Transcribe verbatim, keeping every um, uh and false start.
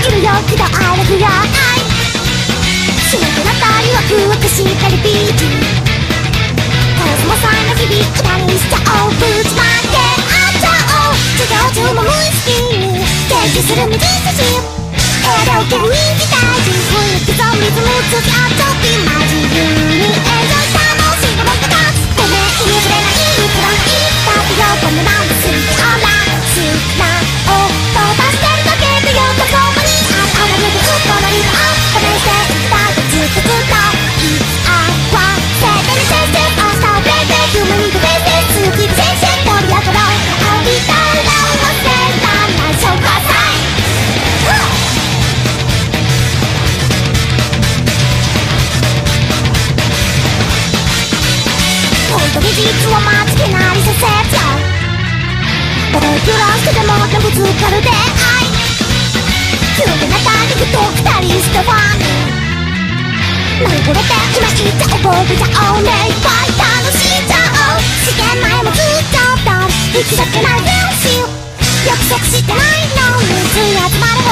いるよきっとあれくらいしなくなったりワクワクしたリピートコスモさんの日々歌にしちゃおうぶちまけあっちゃおう授業中も無意識に提示する右筋エレオケに行きたい自分に刻むリズムつきあっちゃってマジ自由にエンジョイ楽しいと思ってたごめん言えぶれないいくらいだってよこんななんですってオンライン好きなを飛ばしてるだけでよどこまにあったら指うっとなりがあ試していきたいずっとずっといつあわせてみせて明日をベイベー夢に飛べて好きで先生盛り上がろう浴びたら忘れた内緒ください本当に実は間違いないさせちゃう僕らしてでもってぶつかる出会い急になった肉と二人してファン何これって今言っちゃおう覚えちゃおうねいっぱい楽しんじゃおう試験前もずっと行きたくない練習約束してないの水集まる